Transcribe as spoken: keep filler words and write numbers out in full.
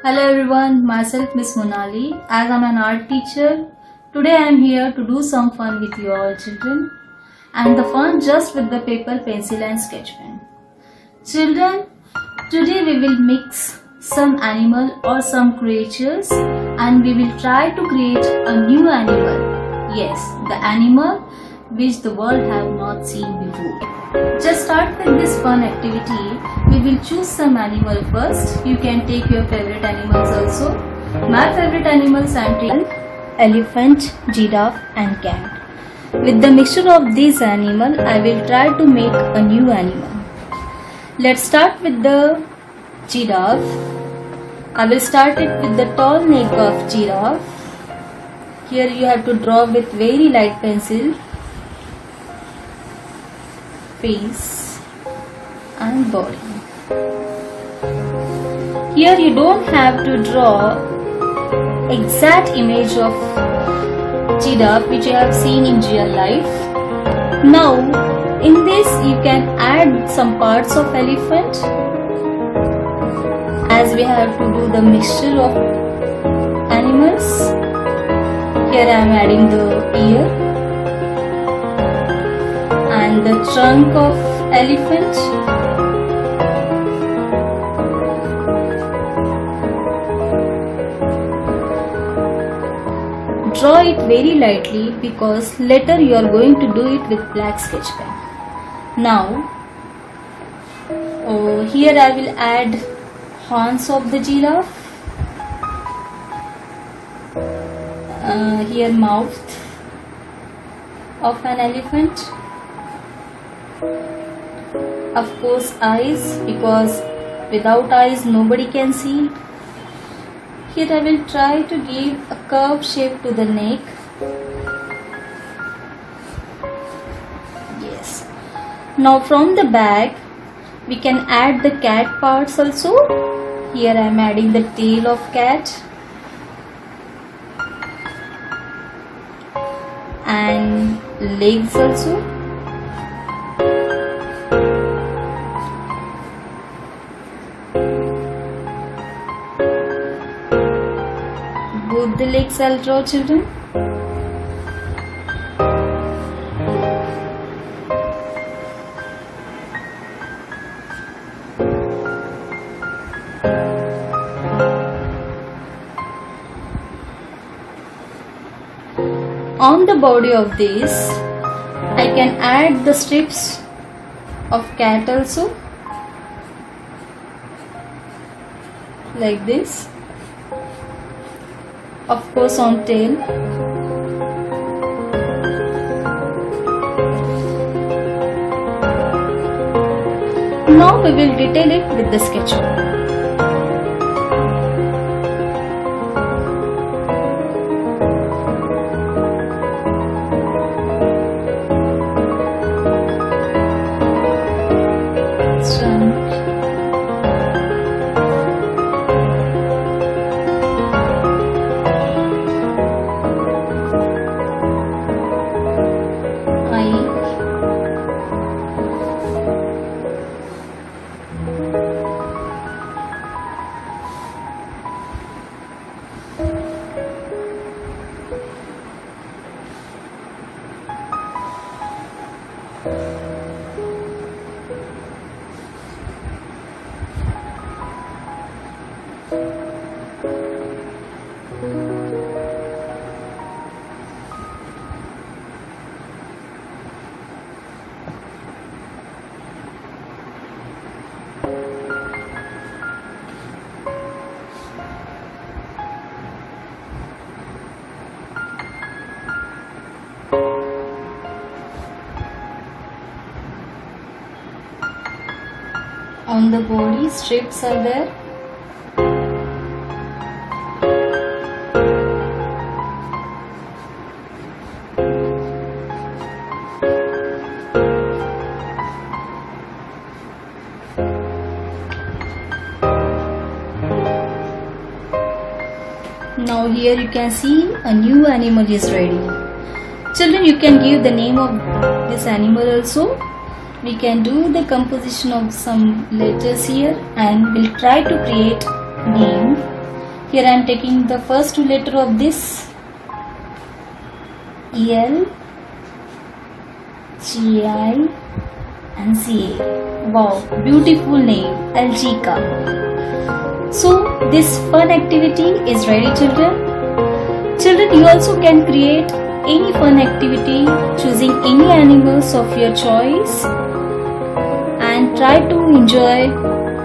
Hello everyone, myself Miss Monali. As I am an art teacher, today I am here to do some fun with you all children. And the fun just with the paper, pencil and sketch pen. Children, today we will mix some animal or some creatures and we will try to create a new animal. Yes, the animal which the world have not seen before. Just start with this fun activity. We will choose some animal first. You can take your favorite animals also. My favorite animals I am taking elephant, giraffe and cat. With the mixture of these animals, I will try to make a new animal. Let's start with the giraffe. I will start it with the tall neck of giraffe. Here you have to draw with very light pencil. Face and body. Here you don't have to draw exact image of giraffe which you have seen in real life. Now in this you can add some parts of elephant, as we have to do the mixture of animals. Here I am adding the ear and the trunk of elephant. Draw it very lightly because later you are going to do it with black sketch pen. Now, oh, here I will add horns of the giraffe. Uh, here mouth of an elephant. Of course eyes, because without eyes nobody can see. Here I will try to give a curved shape to the neck. Yes. Now from the back we can add the cat parts also. Here I am adding the tail of cat and legs also. Both the legs I'll draw, children. On the body of this, I can add the strips of cat also, like this. Of course on tail. Now we will detail it with the sketch. On the body, strips are there. Now here you can see a new animal is ready. Children, you can give the name of this animal also. We can do the composition of some letters here and we'll try to create name. Here I am taking the first two letter of this, E L, G I and C A. Wow, beautiful name, Elgica. So this fun activity is ready, children. Children, you also can create any fun activity choosing any animals of your choice and try to enjoy